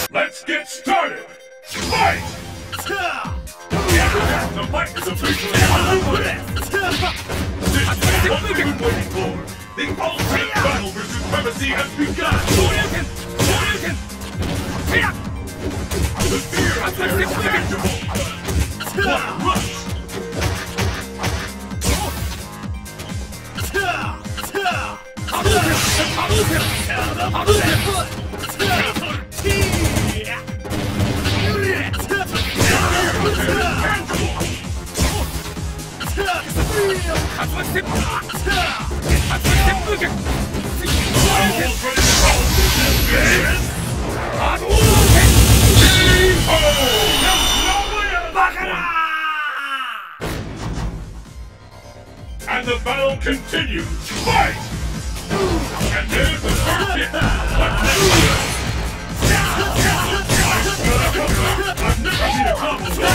Let's get started! Fight! The fight is officially underway! This is what we've been waiting for! The ultimate battle for supremacy has begun! The fear of there is tangible! What a rush! And the battle continues! Fight! And there's the first hit! I've never seen a combo so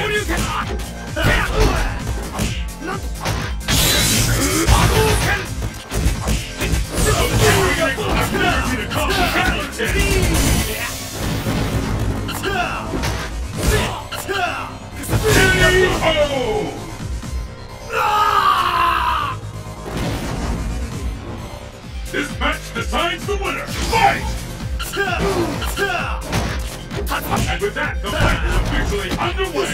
this match decides the winner! Fight! And with that, the fight is officially underway!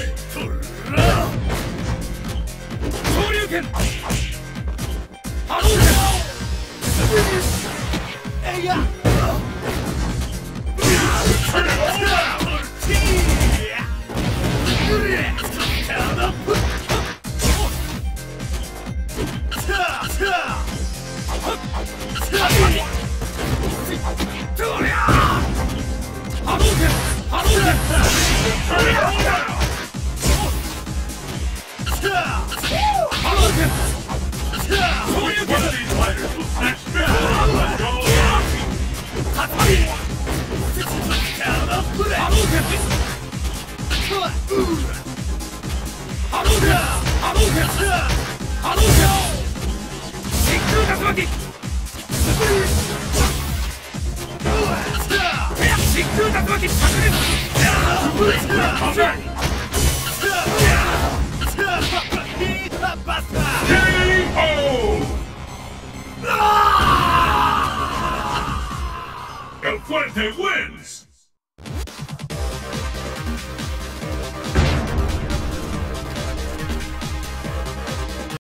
Fuerte wins!